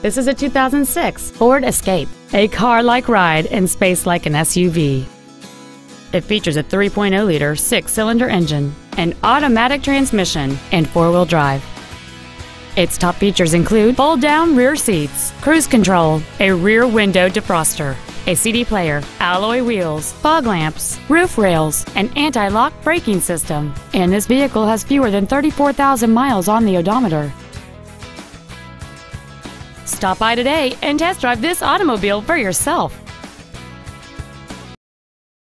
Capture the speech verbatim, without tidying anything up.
This is a two thousand six Ford Escape, a car-like ride in space like an S U V. It features a three point oh liter six-cylinder engine, an automatic transmission, and four-wheel drive. Its top features include fold-down rear seats, cruise control, a rear window defroster, a C D player, alloy wheels, fog lamps, roof rails, an anti-lock braking system, and this vehicle has fewer than thirty-four thousand miles on the odometer. Stop by today and test drive this automobile for yourself.